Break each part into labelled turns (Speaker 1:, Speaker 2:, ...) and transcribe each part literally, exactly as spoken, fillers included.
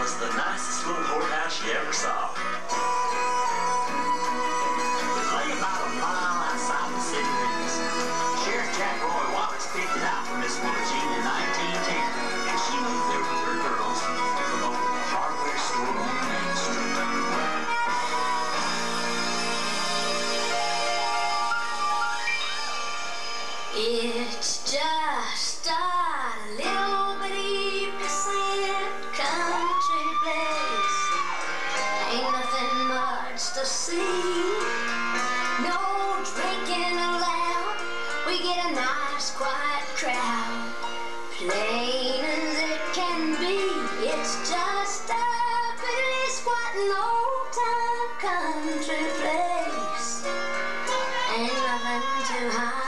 Speaker 1: was the nicest little courthouse you ever saw. It lay about a mile outside the city limits. Sheriff Jack Roy Wallace picked it out for Miss Willie Jean in nineteen ten, and she moved there with her girls from a hardware store on Main Street.
Speaker 2: It's just a little bitty percent country place. Ain't nothing much to see. No drinking allowed. We get a nice quiet crowd. Plain as it can be. It's just a bitty squatting old time country place. Ain't nothing too high.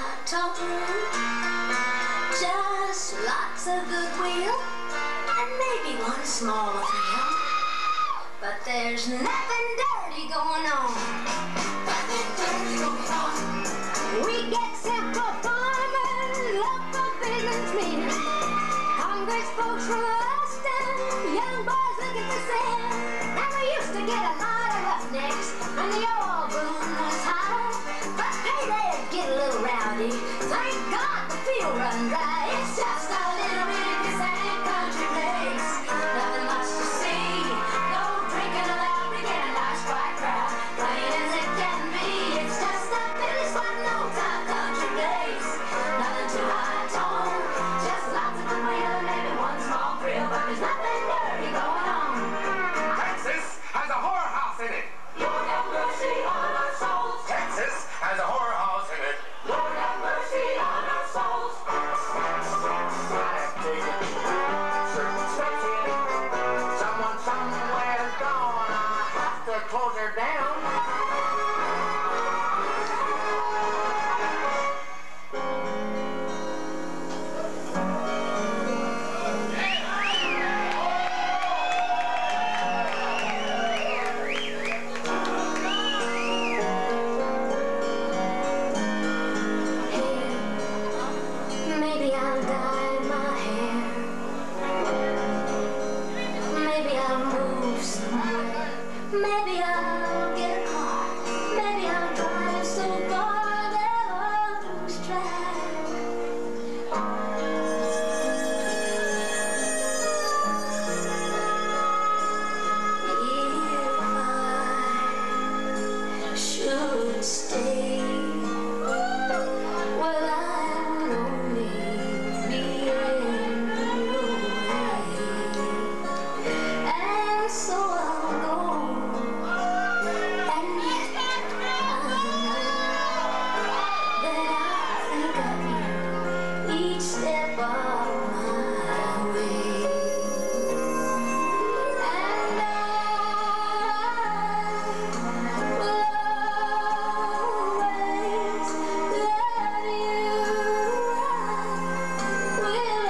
Speaker 2: Just lots of goodwill and maybe one small thrill, but there's nothing dirty going on. Nothing dirty going on. We get simple farmers, local businessmen, hungry folks from Austin, young boys looking for sin, and we used to get a lot of roughnecks when the oil boom was high, but payday get a little rowdy. Thank God the field run dry. It's just a little bitty sand country place. Nothing much to see. No drinking allowed. We get a nice quiet crowd. Plain as it can be. It's just a bitty squatting old time country place. Nothing too high tone. Just lots of goodwill and maybe one small thrill, but there's nothing dirty going on.
Speaker 3: Texas has a whorehouse in it.
Speaker 2: Lord have mercy on our souls.
Speaker 3: Texas has a whorehouse in it.
Speaker 2: Lord have mercy on our souls.
Speaker 3: Someone somewhere's gonna have to close her down.
Speaker 2: Maybe I'll dye my hair. Maybe I'll move somewhere. Maybe I'll get a car. Maybe I'll drive so far that I'll lose track. If I should stay, well, I'll only be in your way, and so I'll go, and yet I know that I think of you each step of my way, and I will always love you. I will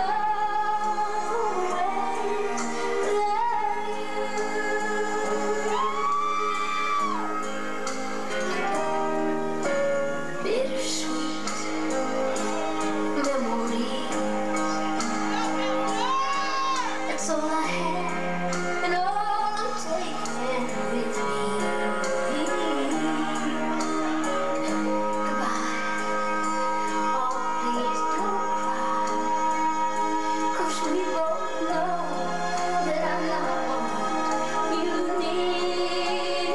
Speaker 2: always love you. Bittersweet memories. That's all I have, and all I'm taking with me. Goodbye. Oh, please don't cry, 'cause we both know that I'm not what you need.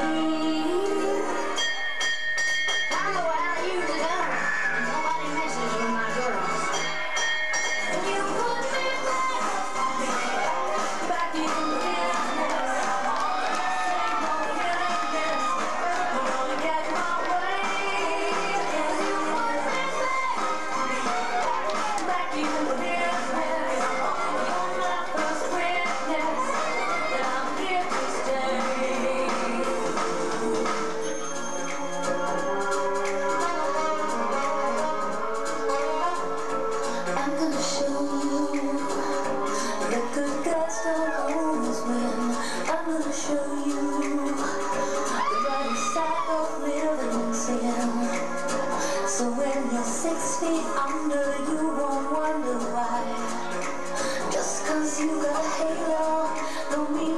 Speaker 2: I know how you do that. Nobody messes with my girls. You put me back, back in business. Ain't no willingness. I'm gonna get my way. You put me back, back in business. You're my first witness that I'm here to stay. I'm gonna show you the good guys don't always win. I'm gonna show you the right side of living in sin. So when you're six feet under, you won't wonder why. Just 'cause you got a halo don't mean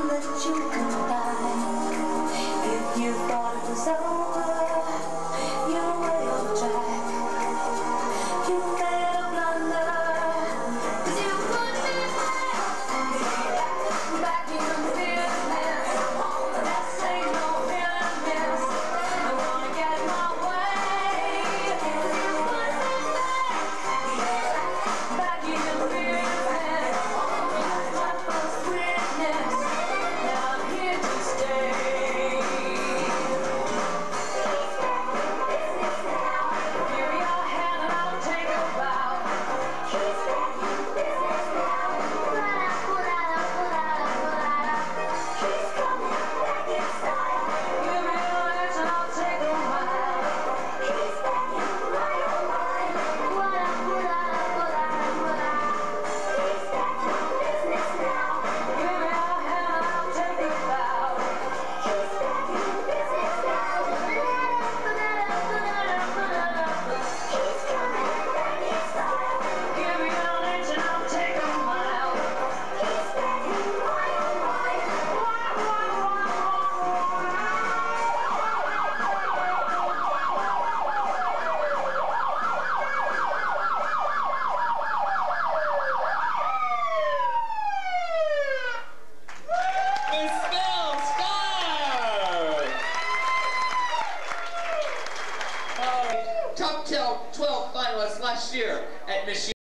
Speaker 4: year at Miss